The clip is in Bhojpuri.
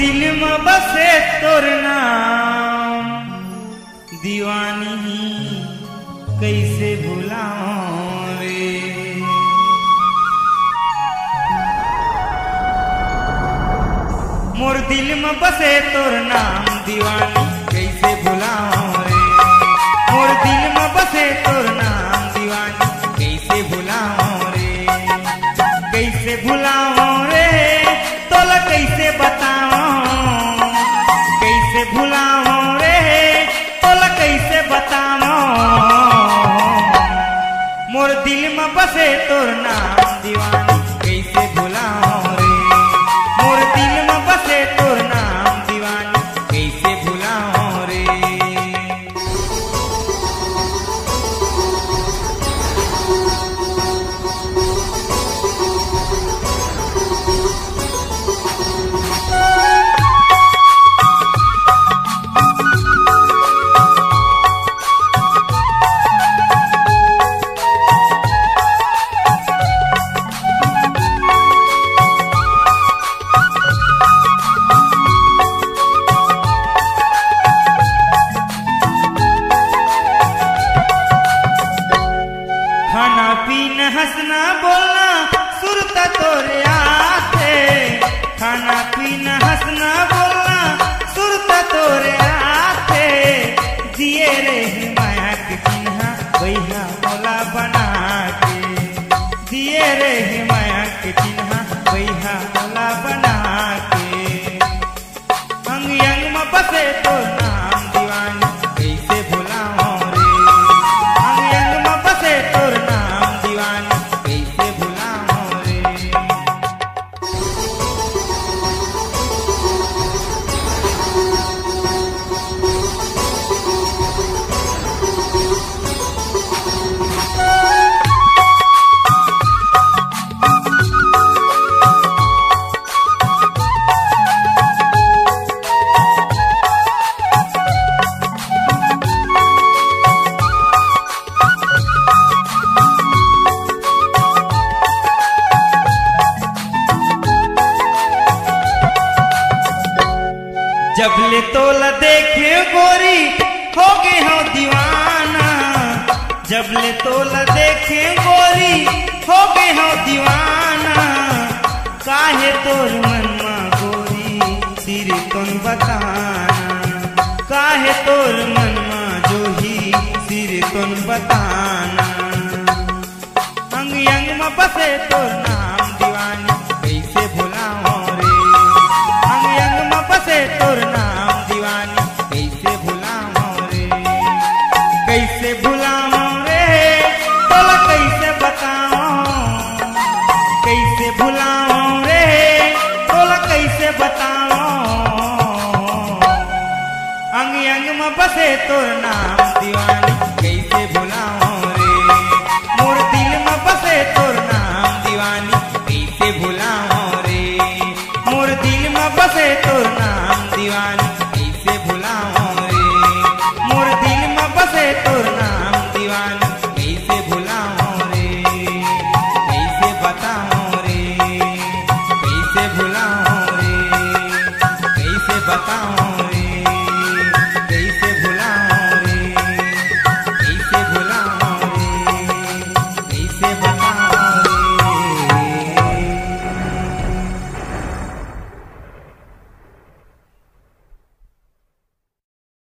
दिल में बसे तोर नाम दीवानी कैसे भुलाऊं रे। मोर दिल में बसे तोर नाम दीवानी कैसे भुलाऊं रे। मोर दिल में बसे तोर नाम दीवानी कैसे भुलाऊं रे। कैसे भुलाऊं रे तोला कैसे बताऊं। कैसे भुलाऊं रे तोला कैसे बताऊं। मोर दिल में बसे तोर नाम दीवानी कैसे भुलाऊं रे। मोर दिल में बसे तोर नाम दीवानी कैसे भुलाऊं रे। खाना पीना हंसना बोलना सुरता तोरे आते। खाना पीना हंसना बोलना सुरता तोरे आते। दिए रे माया के चिन्हा वैहा मौला बना के। दिए रे माया के चिन्हा वैहा मौला बना के। अंग अंग में बसे तो नाम दीवानी कैसे भुलाऊं रे। अंग अंग में बसे तोर नाम दीवानी कैसे भुलाऊं रे। जब ले तोला देखे गोरी हो गए हो दीवाना। जब ले तोला देखे गोरी हो गए हो दीवाना। काहे तोर मन में गोरी सिर कौन बताना। काहे तोर मन में जो ही सिर कौन बताना। अंग अंग में बसे तोर